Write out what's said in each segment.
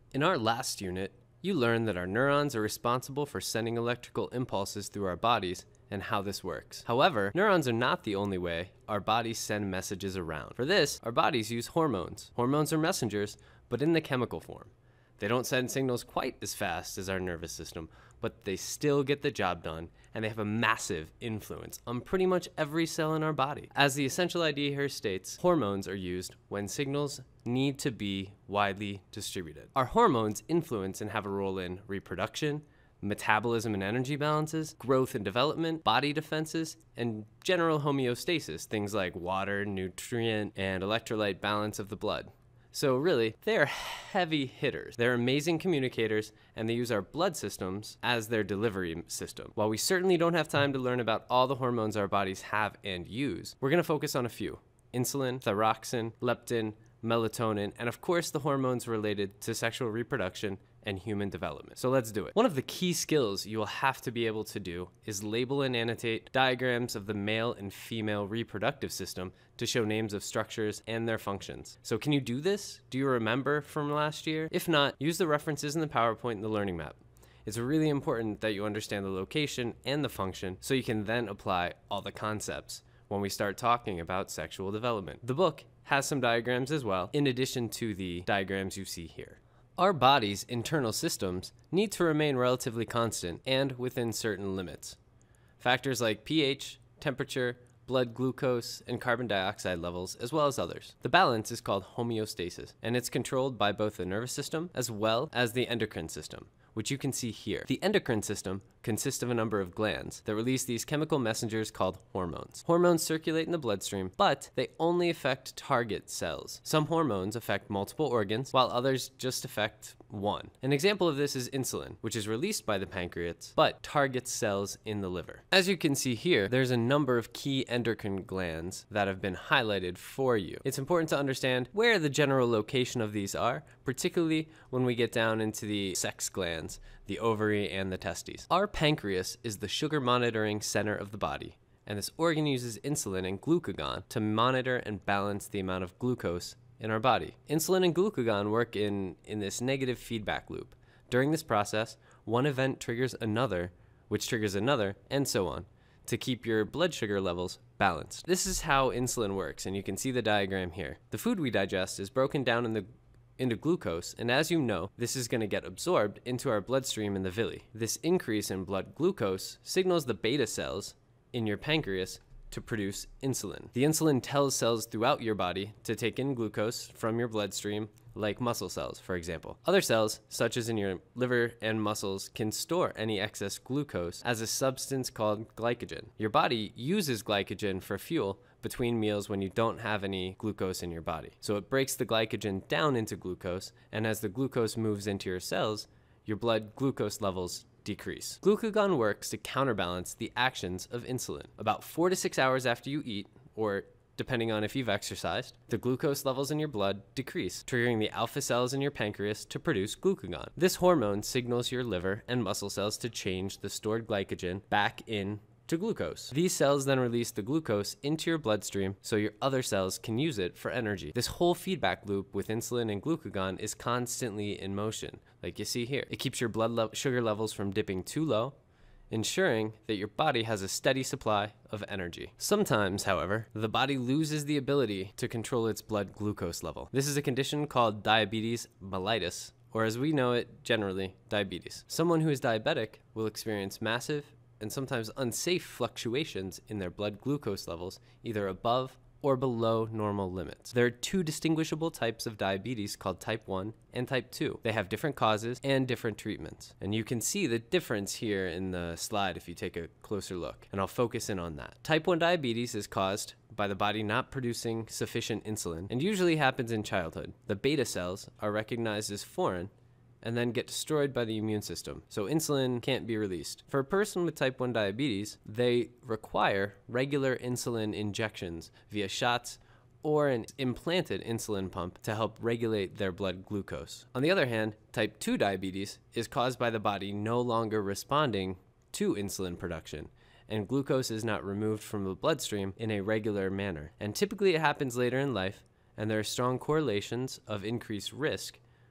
In our last unit, you learned that our neurons are responsible for sending electrical impulses through our bodies and how this works. However, neurons are not the only way our bodies send messages around. For this, our bodies use hormones. Hormones are messengers, but in the chemical form. They don't send signals quite as fast as our nervous system, but they still get the job done, and they have a massive influence on pretty much every cell in our body. As the essential idea here states, hormones are used when signals need to be widely distributed. Our hormones influence and have a role in reproduction, metabolism and energy balances, growth and development, body defenses, and general homeostasis, things like water, nutrient, and electrolyte balance of the blood. So really, they are heavy hitters. They're amazing communicators, and they use our blood systems as their delivery system. While we certainly don't have time to learn about all the hormones our bodies have and use, we're going to focus on a few: insulin, thyroxine, leptin, melatonin, and of course the hormones related to sexual reproduction and human development. So let's do it. One of the key skills you will have to be able to do is label and annotate diagrams of the male and female reproductive system to show names of structures and their functions. So can you do this? Do you remember from last year? If not, use the references in the PowerPoint and the learning map. It's really important that you understand the location and the function so you can then apply all the concepts when we start talking about sexual development. The book has some diagrams as well, in addition to the diagrams you see here. Our body's internal systems need to remain relatively constant and within certain limits. Factors like pH, temperature, blood glucose, and carbon dioxide levels, as well as others. The balance is called homeostasis, and it's controlled by both the nervous system as well as the endocrine system, which you can see here. The endocrine system consists of a number of glands that release these chemical messengers called hormones. Hormones circulate in the bloodstream, but they only affect target cells. Some hormones affect multiple organs, while others just affect one. An example of this is insulin, which is released by the pancreas, but targets cells in the liver. As you can see here, there's a number of key endocrine glands that have been highlighted for you. It's important to understand where the general location of these are, particularly when we get down into the sex glands, the ovary, and the testes. Our pancreas is the sugar monitoring center of the body, and this organ uses insulin and glucagon to monitor and balance the amount of glucose in our body. Insulin and glucagon work in this negative feedback loop. During this process, one event triggers another, which triggers another, and so on, to keep your blood sugar levels balanced. This is how insulin works, and you can see the diagram here. The food we digest is broken down into glucose, and as you know, this is going to get absorbed into our bloodstream in the villi. This increase in blood glucose signals the beta cells in your pancreas to produce insulin. The insulin tells cells throughout your body to take in glucose from your bloodstream, like muscle cells, for example. Other cells, such as in your liver and muscles, can store any excess glucose as a substance called glycogen. Your body uses glycogen for fuel between meals when you don't have any glucose in your body. So it breaks the glycogen down into glucose, and as the glucose moves into your cells, your blood glucose levels decrease. Glucagon works to counterbalance the actions of insulin. About 4 to 6 hours after you eat, or depending on if you've exercised, the glucose levels in your blood decrease, triggering the alpha cells in your pancreas to produce glucagon. This hormone signals your liver and muscle cells to change the stored glycogen back in to glucose. These cells then release the glucose into your bloodstream so your other cells can use it for energy. This whole feedback loop with insulin and glucagon is constantly in motion, like you see here. It keeps your blood sugar levels from dipping too low, ensuring that your body has a steady supply of energy. Sometimes, however, the body loses the ability to control its blood glucose level. This is a condition called diabetes mellitus, or as we know it generally, diabetes. Someone who is diabetic will experience massive and sometimes unsafe fluctuations in their blood glucose levels, either above or below normal limits. There are two distinguishable types of diabetes called type 1 and type 2. They have different causes and different treatments. And you can see the difference here in the slide if you take a closer look, and I'll focus in on that. Type 1 diabetes is caused by the body not producing sufficient insulin and usually happens in childhood. The beta cells are recognized as foreign and then get destroyed by the immune system, so insulin can't be released. For a person with type 1 diabetes, they require regular insulin injections via shots or an implanted insulin pump to help regulate their blood glucose. On the other hand, type 2 diabetes is caused by the body no longer responding to insulin production, and glucose is not removed from the bloodstream in a regular manner. And typically it happens later in life, and there are strong correlations of increased risk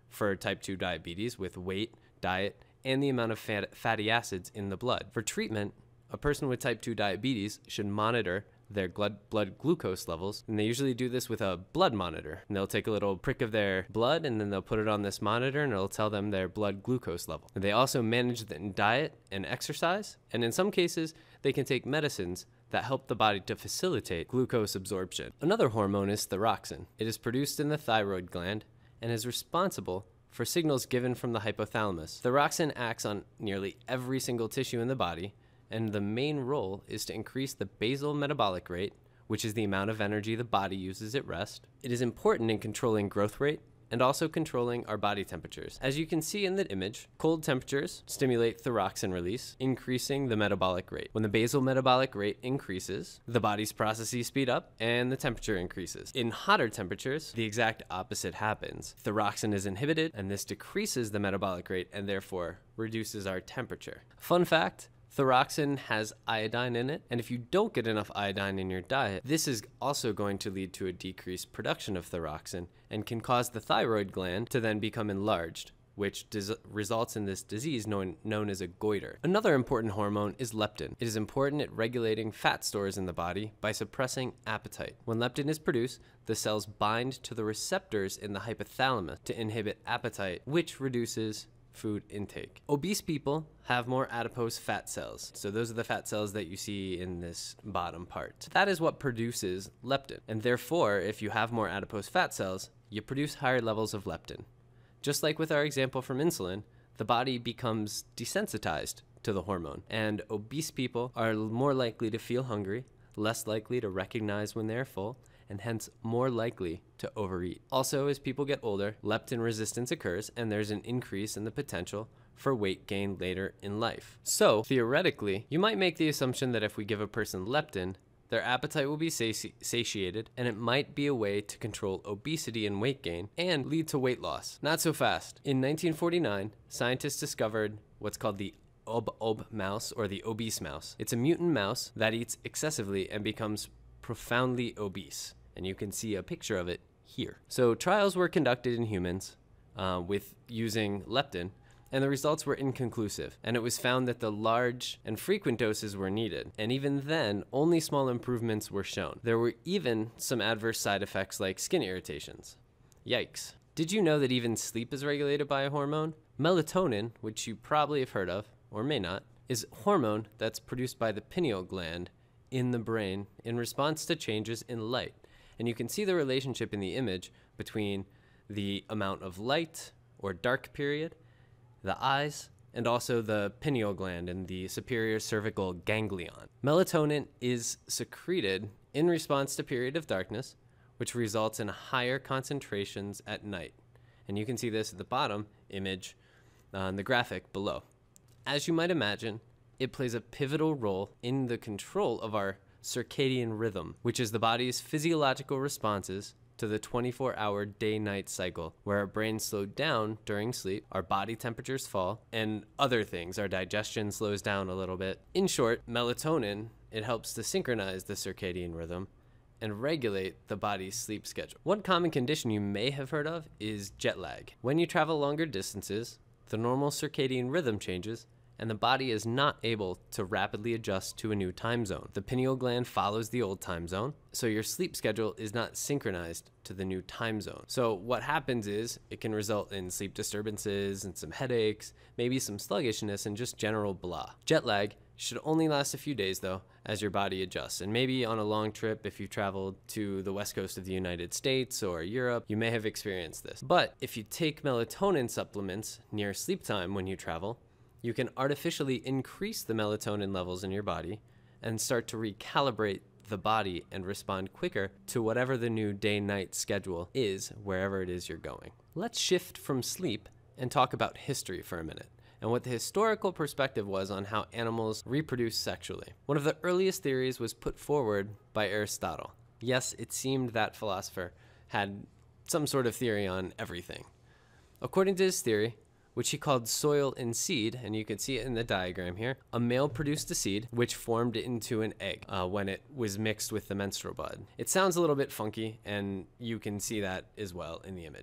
for type 2 diabetes with weight, diet, and the amount of fatty acids in the blood. For treatment, a person with type 2 diabetes should monitor their blood glucose levels, and they usually do this with a blood monitor. And they'll take a little prick of their blood and then they'll put it on this monitor and it'll tell them their blood glucose level. And they also manage the diet and exercise, and in some cases they can take medicines that help the body to facilitate glucose absorption. Another hormone is thyroxine. It is produced in the thyroid gland and is responsible for signals given from the hypothalamus. Thyroxine acts on nearly every single tissue in the body, and the main role is to increase the basal metabolic rate, which is the amount of energy the body uses at rest. It is important in controlling growth rate and also controlling our body temperatures. As you can see in the image, cold temperatures stimulate thyroxine release, increasing the metabolic rate. When the basal metabolic rate increases, the body's processes speed up and the temperature increases. In hotter temperatures, the exact opposite happens. Thyroxine is inhibited, and this decreases the metabolic rate and therefore reduces our temperature. Fun fact, thyroxine has iodine in it, and if you don't get enough iodine in your diet, this is also going to lead to a decreased production of thyroxine and can cause the thyroid gland to then become enlarged, which results in this disease known as a goiter. Another important hormone is leptin. It is important at regulating fat stores in the body by suppressing appetite. When leptin is produced, the cells bind to the receptors in the hypothalamus to inhibit appetite, which reduces food intake. Obese people have more adipose fat cells. So those are the fat cells that you see in this bottom part. That is what produces leptin. And therefore, if you have more adipose fat cells, you produce higher levels of leptin. Just like with our example from insulin, the body becomes desensitized to the hormone. And obese people are more likely to feel hungry, less likely to recognize when they're full, and hence more likely to overeat. Also, as people get older, leptin resistance occurs and there's an increase in the potential for weight gain later in life. So, theoretically, you might make the assumption that if we give a person leptin, their appetite will be satiated, and it might be a way to control obesity and weight gain and lead to weight loss. Not so fast. In 1949, scientists discovered what's called the ob mouse, or the obese mouse. It's a mutant mouse that eats excessively and becomes profoundly obese. And you can see a picture of it here. So trials were conducted in humans with using leptin, and the results were inconclusive. And it was found that the large and frequent doses were needed. And even then, only small improvements were shown. There were even some adverse side effects like skin irritations. Yikes. Did you know that even sleep is regulated by a hormone? Melatonin, which you probably have heard of, or may not, is a hormone that's produced by the pineal gland in the brain in response to changes in light. And you can see the relationship in the image between the amount of light or dark period, the eyes, and also the pineal gland and the superior cervical ganglion. Melatonin is secreted in response to period of darkness, which results in higher concentrations at night. And you can see this at the bottom image on the graphic below. As you might imagine, it plays a pivotal role in the control of our circadian rhythm, which is the body's physiological responses to the 24-hour day-night cycle, where our brains slow down during sleep, our body temperatures fall, and other things. Our digestion slows down a little bit. In short, melatonin, it helps to synchronize the circadian rhythm and regulate the body's sleep schedule. One common condition you may have heard of is jet lag. When you travel longer distances, the normal circadian rhythm changes, and the body is not able to rapidly adjust to a new time zone. The pineal gland follows the old time zone, so your sleep schedule is not synchronized to the new time zone. So what happens is it can result in sleep disturbances and some headaches, maybe some sluggishness, and just general blah. Jet lag should only last a few days though, as your body adjusts. And maybe on a long trip, if you've traveled to the west coast of the United States or Europe, you may have experienced this. But if you take melatonin supplements near sleep time when you travel, you can artificially increase the melatonin levels in your body and start to recalibrate the body and respond quicker to whatever the new day-night schedule is wherever it is you're going. Let's shift from sleep and talk about history for a minute and what the historical perspective was on how animals reproduce sexually. One of the earliest theories was put forward by Aristotle. Yes, it seemed that philosopher had some sort of theory on everything. According to his theory, which he called soil and seed, and you can see it in the diagram here, a male produced a seed which formed into an egg when it was mixed with the menstrual blood. It sounds a little bit funky, and you can see that as well in the image.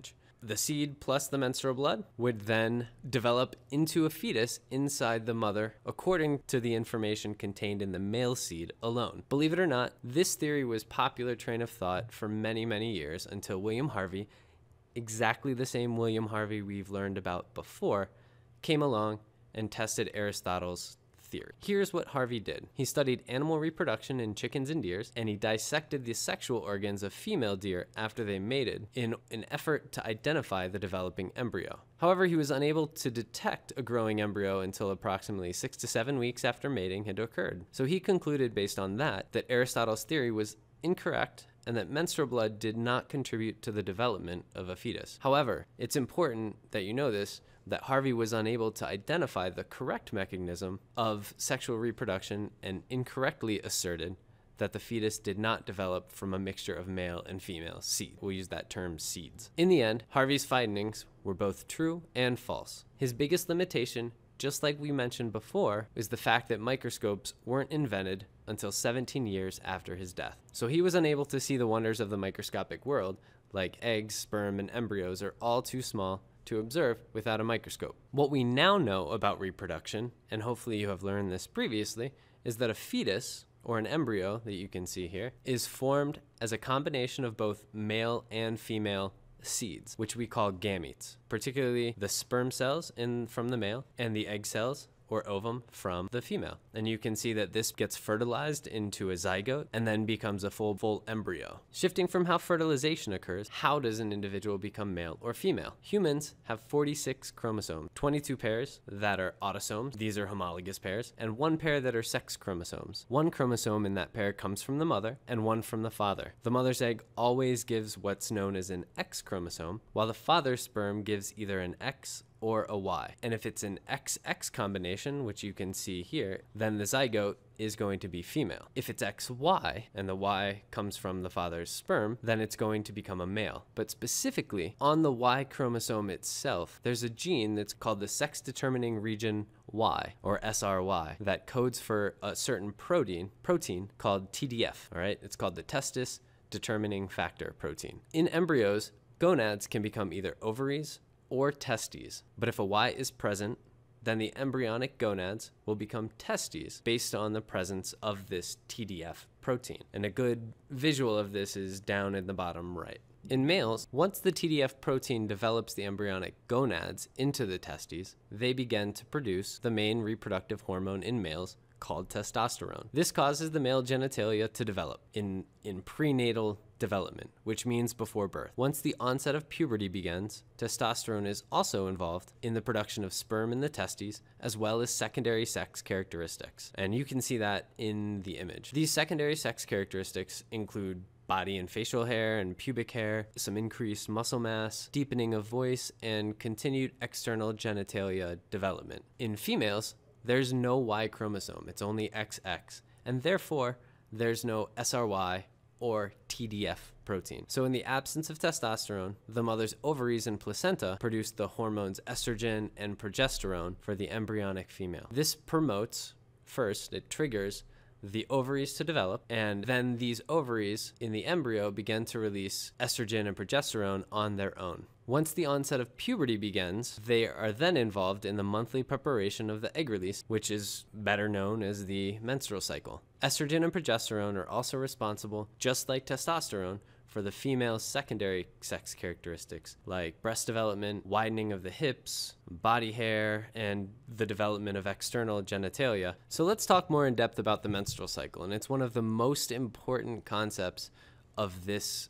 The seed plus the menstrual blood would then develop into a fetus inside the mother according to the information contained in the male seed alone. Believe it or not, this theory was popular train of thought for many, many years until William Harvey, exactly the same William Harvey we've learned about before, came along and tested Aristotle's theory. Here's what Harvey did. He studied animal reproduction in chickens and deers, and he dissected the sexual organs of female deer after they mated in an effort to identify the developing embryo. However, he was unable to detect a growing embryo until approximately 6 to 7 weeks after mating had occurred. So he concluded based on that Aristotle's theory was incorrect and that menstrual blood did not contribute to the development of a fetus. However, it's important that you know this, that Harvey was unable to identify the correct mechanism of sexual reproduction and incorrectly asserted that the fetus did not develop from a mixture of male and female seed. We'll use that term seeds. In the end, Harvey's findings were both true and false. His biggest limitation, just like we mentioned before, is the fact that microscopes weren't invented until 17 years after his death. So he was unable to see the wonders of the microscopic world, like eggs, sperm, and embryos are all too small to observe without a microscope. What we now know about reproduction, and hopefully you have learned this previously, is that a fetus, or an embryo that you can see here, is formed as a combination of both male and female seeds, which we call gametes, particularly the sperm cells from the male and the egg cells or ovum from the female. And you can see that this gets fertilized into a zygote and then becomes a full embryo. Shifting from how fertilization occurs, how does an individual become male or female? Humans have 46 chromosomes, 22 pairs that are autosomes, these are homologous pairs, and 1 pair that are sex chromosomes. 1 chromosome in that pair comes from the mother and 1 from the father. The mother's egg always gives what's known as an X chromosome, while the father's sperm gives either an X or a Y. And if it's an XX combination, which you can see here, then the zygote is going to be female. If it's XY, and the Y comes from the father's sperm, then it's going to become a male. But specifically, on the Y chromosome itself, there's a gene that's called the sex-determining region Y, or SRY, that codes for a certain protein called TDF, all right? It's called the testis determining factor protein. In embryos, gonads can become either ovaries or testes, but if a Y is present, then the embryonic gonads will become testes based on the presence of this TDF protein. And a good visual of this is down in the bottom right. In males, once the TDF protein develops the embryonic gonads into the testes, they begin to produce the main reproductive hormone in males called testosterone. This causes the male genitalia to develop in prenatal development, which means before birth. Once the onset of puberty begins, testosterone is also involved in the production of sperm in the testes, as well as secondary sex characteristics. And you can see that in the image. These secondary sex characteristics include body and facial hair and pubic hair, some increased muscle mass, deepening of voice, and continued external genitalia development. In females, there's no Y chromosome, it's only XX, and therefore there's no SRY or TDF protein. So in the absence of testosterone, the mother's ovaries and placenta produce the hormones estrogen and progesterone for the embryonic female. This promotes, first, it triggers the ovaries to develop, and then these ovaries in the embryo begin to release estrogen and progesterone on their own. Once the onset of puberty begins, they are then involved in the monthly preparation of the egg release, which is better known as the menstrual cycle. Estrogen and progesterone are also responsible, just like testosterone, for the female's secondary sex characteristics like breast development, widening of the hips, body hair, and the development of external genitalia. So let's talk more in depth about the menstrual cycle, and it's one of the most important concepts of this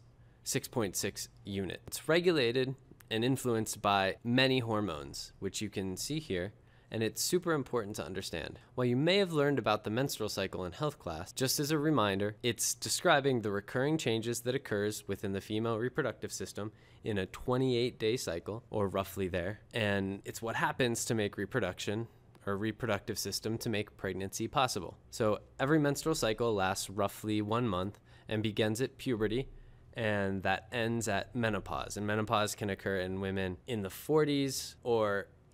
6.6 unit. It's regulated and influenced by many hormones, which you can see here, and it's super important to understand. While you may have learned about the menstrual cycle in health class, just as a reminder, it's describing the recurring changes that occurs within the female reproductive system in a 28-day cycle, or roughly there, and it's what happens to make reproduction or reproductive system to make pregnancy possible. So every menstrual cycle lasts roughly 1 month and begins at puberty, and that ends at menopause. And menopause can occur in women in the 40s or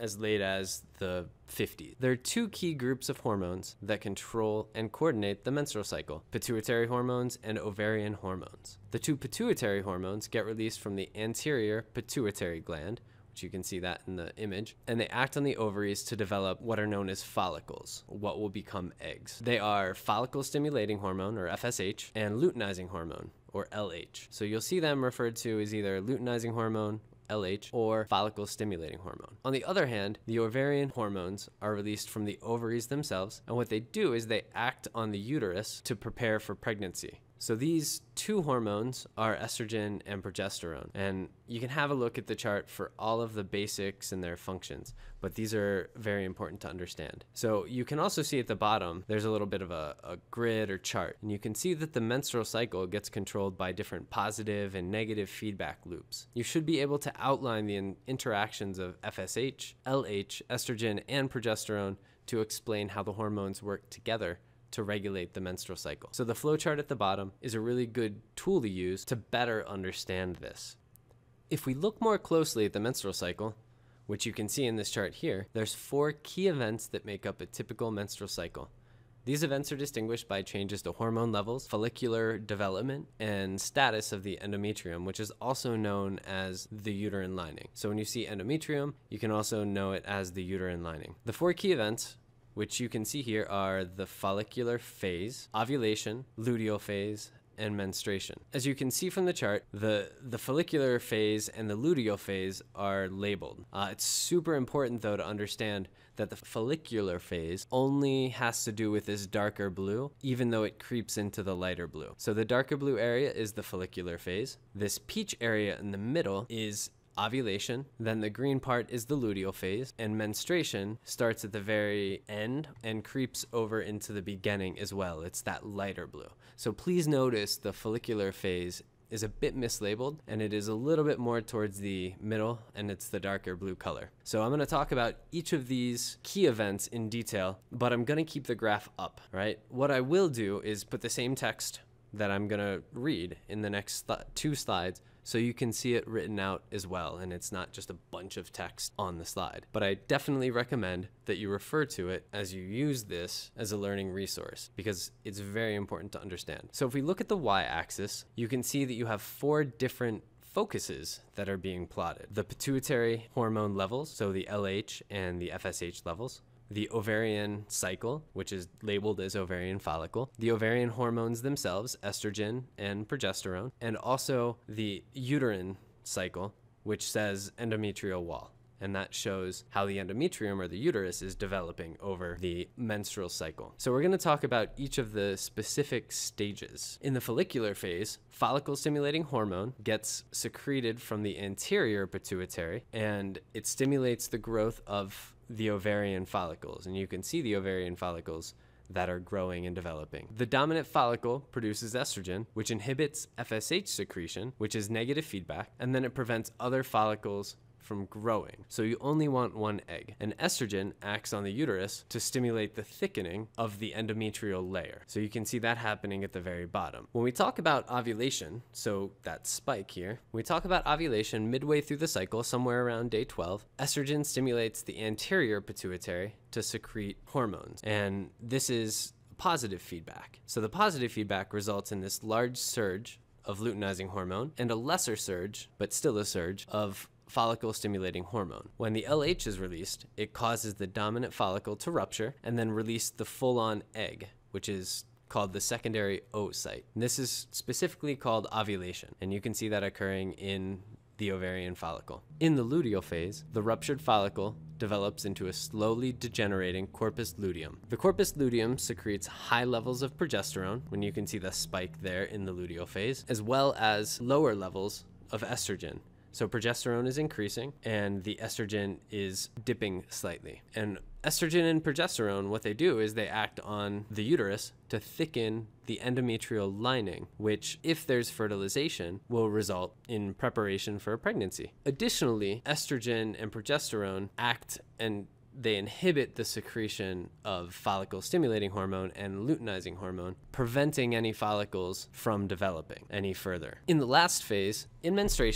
as late as the 50s. There are two key groups of hormones that control and coordinate the menstrual cycle: pituitary hormones and ovarian hormones. The two pituitary hormones get released from the anterior pituitary gland, which you can see that in the image, and they act on the ovaries to develop what are known as follicles, what will become eggs. They are follicle stimulating hormone, or FSH, and luteinizing hormone, or LH. So you'll see them referred to as either luteinizing hormone, LH, or follicle stimulating hormone. On the other hand, the ovarian hormones are released from the ovaries themselves, and what they do is they act on the uterus to prepare for pregnancy. So these two hormones are estrogen and progesterone, and you can have a look at the chart for all of the basics and their functions, but these are very important to understand. So you can also see at the bottom, there's a little bit of a grid or chart, and you can see that the menstrual cycle gets controlled by different positive and negative feedback loops. You should be able to outline the interactions of FSH, LH, estrogen, and progesterone to explain how the hormones work together to regulate the menstrual cycle. So the flowchart at the bottom is a really good tool to use to better understand this. If we look more closely at the menstrual cycle, which you can see in this chart here, there's 4 key events that make up a typical menstrual cycle. These events are distinguished by changes to hormone levels, follicular development, and status of the endometrium, which is also known as the uterine lining. So when you see endometrium, you can also know it as the uterine lining. The 4 key events, which you can see here, are the follicular phase, ovulation, luteal phase, and menstruation. As you can see from the chart, the follicular phase and the luteal phase are labeled. It's super important, though, to understand that the follicular phase only has to do with this darker blue, even though it creeps into the lighter blue. So the darker blue area is the follicular phase. This peach area in the middle is ovulation, then the green part is the luteal phase, and menstruation starts at the very end and creeps over into the beginning as well. It's that lighter blue. So please notice the follicular phase is a bit mislabeled, and it is a little bit more towards the middle, and it's the darker blue color. So I'm going to talk about each of these key events in detail, but I'm going to keep the graph up, right? What I will do is put the same text that I'm going to read in the next 2 slides, so you can see it written out as well, and it's not just a bunch of text on the slide. But I definitely recommend that you refer to it as you use this as a learning resource, because it's very important to understand. So if we look at the y-axis, you can see that you have 4 different focuses that are being plotted. The pituitary hormone levels, so the LH and the FSH levels, the ovarian cycle, which is labeled as ovarian follicle, the ovarian hormones themselves, estrogen and progesterone, and also the uterine cycle, which says endometrial wall. And that shows how the endometrium, or the uterus, is developing over the menstrual cycle. So we're going to talk about each of the specific stages. In the follicular phase, follicle stimulating hormone gets secreted from the anterior pituitary, and it stimulates the growth of the ovarian follicles, and you can see the ovarian follicles that are growing and developing. The dominant follicle produces estrogen, which inhibits FSH secretion, which is negative feedback, and then it prevents other follicles from growing. So you only want one egg. And estrogen acts on the uterus to stimulate the thickening of the endometrial layer. So you can see that happening at the very bottom. When we talk about ovulation, so that spike here, when we talk about ovulation midway through the cycle, somewhere around day 12, estrogen stimulates the anterior pituitary to secrete hormones. And this is positive feedback. So the positive feedback results in this large surge of luteinizing hormone and a lesser surge, but still a surge, of follicle stimulating hormone. When the LH is released, it causes the dominant follicle to rupture and then release the full-on egg, which is called the secondary oocyte. And this is specifically called ovulation, and you can see that occurring in the ovarian follicle. In the luteal phase, the ruptured follicle develops into a slowly degenerating corpus luteum. The corpus luteum secretes high levels of progesterone, when you can see the spike there in the luteal phase, as well as lower levels of estrogen. So progesterone is increasing and the estrogen is dipping slightly. And estrogen and progesterone, what they do is they act on the uterus to thicken the endometrial lining, which, if there's fertilization, will result in preparation for a pregnancy. Additionally, estrogen and progesterone act and they inhibit the secretion of follicle stimulating hormone and luteinizing hormone, preventing any follicles from developing any further. In the last phase, in menstruation,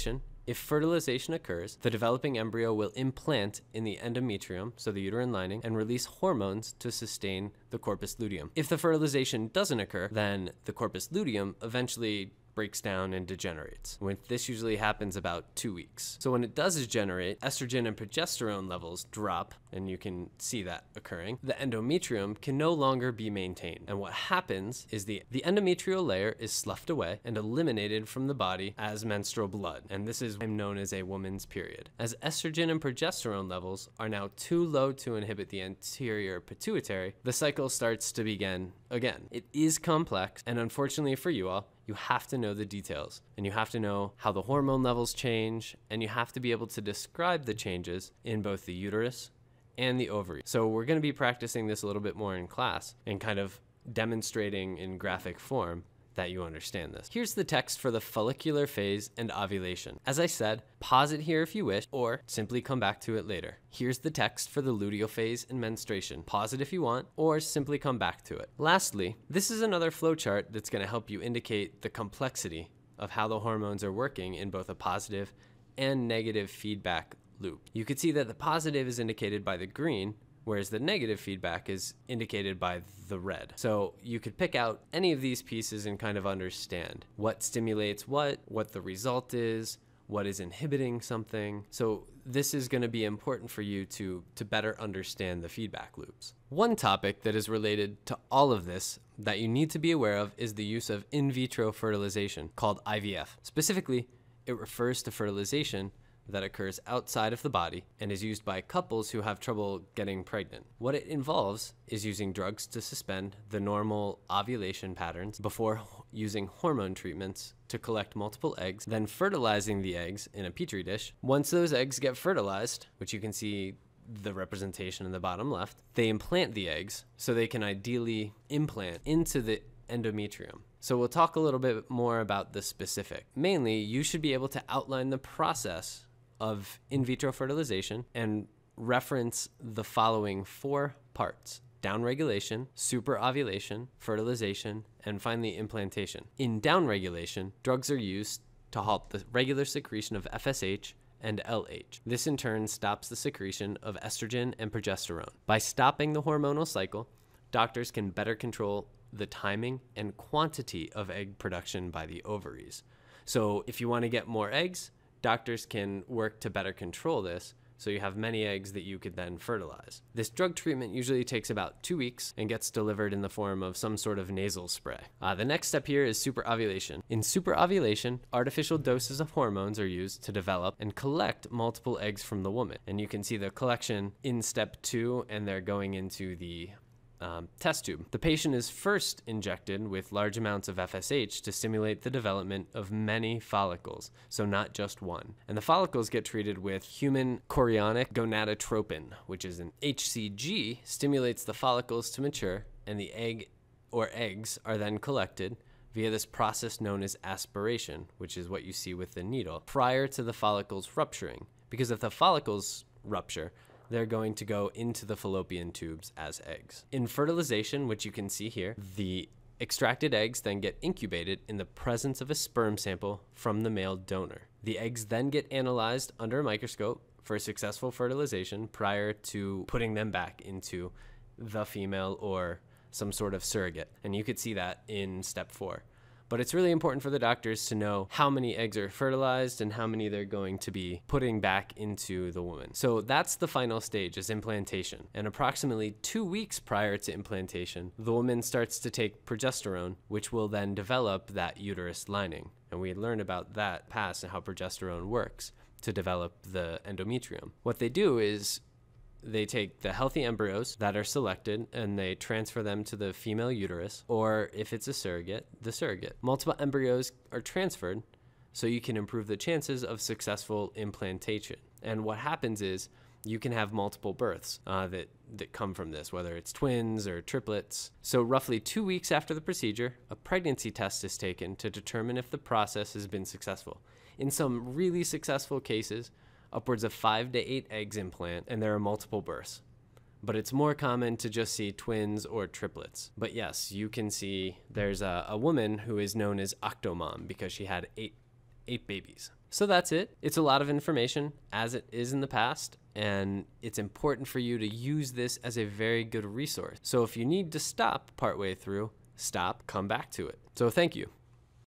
If fertilization occurs, the developing embryo will implant in the endometrium, so the uterine lining, and release hormones to sustain the corpus luteum. If the fertilization doesn't occur, then the corpus luteum eventually breaks down and degenerates. This usually happens about 2 weeks. So when it does degenerate, estrogen and progesterone levels drop, and you can see that occurring. The endometrium can no longer be maintained. And what happens is the endometrial layer is sloughed away and eliminated from the body as menstrual blood. And this is known as a woman's period. As estrogen and progesterone levels are now too low to inhibit the anterior pituitary, the cycle starts to begin again. It is complex, and unfortunately for you all, you have to know the details, and you have to know how the hormone levels change, and you have to be able to describe the changes in both the uterus and the ovary. So we're going to be practicing this a little bit more in class and kind of demonstrating in graphic form that you understand this. Here's the text for the follicular phase and ovulation. As I said, pause it here if you wish, or simply come back to it later. Here's the text for the luteal phase and menstruation. Pause it if you want, or simply come back to it. Lastly, this is another flowchart that's going to help you indicate the complexity of how the hormones are working in both a positive and negative feedback loop. You can see that the positive is indicated by the green, whereas the negative feedback is indicated by the red. So you could pick out any of these pieces and kind of understand what stimulates what the result is, what is inhibiting something. So this is going to be important for you to better understand the feedback loops. One topic that is related to all of this that you need to be aware of is the use of in vitro fertilization, called IVF. Specifically, it refers to fertilization that occurs outside of the body and is used by couples who have trouble getting pregnant. What it involves is using drugs to suspend the normal ovulation patterns before using hormone treatments to collect multiple eggs, then fertilizing the eggs in a petri dish. Once those eggs get fertilized, which you can see the representation in the bottom left, they implant the eggs so they can ideally implant into the endometrium. So we'll talk a little bit more about the specific. Mainly, you should be able to outline the process of in vitro fertilization and reference the following 4 parts: downregulation, superovulation, fertilization, and finally implantation. In downregulation, drugs are used to halt the regular secretion of FSH and LH. This in turn stops the secretion of estrogen and progesterone. By stopping the hormonal cycle, doctors can better control the timing and quantity of egg production by the ovaries. So if you want to get more eggs, doctors can work to better control this, so you have many eggs that you could then fertilize. This drug treatment usually takes about 2 weeks and gets delivered in the form of some sort of nasal spray. The next step here is superovulation. In superovulation, artificial doses of hormones are used to develop and collect multiple eggs from the woman. And you can see the collection in step 2, and they're going into the test tube. The patient is first injected with large amounts of FSH to stimulate the development of many follicles, so not just one. And the follicles get treated with human chorionic gonadotropin, which is an HCG, stimulates the follicles to mature, and the egg or eggs are then collected via this process known as aspiration, which is what you see with the needle, prior to the follicles rupturing. Because if the follicles rupture, they're going to go into the fallopian tubes as eggs. In fertilization, which you can see here, the extracted eggs then get incubated in the presence of a sperm sample from the male donor. The eggs then get analyzed under a microscope for successful fertilization prior to putting them back into the female or some sort of surrogate. And you could see that in step 4. But it's really important for the doctors to know how many eggs are fertilized and how many they're going to be putting back into the woman. So that's the final stage, is implantation. And approximately 2 weeks prior to implantation, the woman starts to take progesterone, which will then develop that uterus lining. And we learned about that past and how progesterone works to develop the endometrium. What they do is they take the healthy embryos that are selected and they transfer them to the female uterus, or if it's a surrogate, the surrogate. Multiple embryos are transferred so you can improve the chances of successful implantation. And what happens is you can have multiple births that come from this, whether it's twins or triplets. So roughly 2 weeks after the procedure, a pregnancy test is taken to determine if the process has been successful. In some really successful cases, upwards of 5 to 8 eggs implant, and there are multiple births. But it's more common to just see twins or triplets. But yes, you can see there's a woman who is known as Octomom because she had 8 8 babies. So that's it. It's a lot of information, as it is in the past, and it's important for you to use this as a very good resource. So if you need to stop partway through, stop, come back to it. So thank you.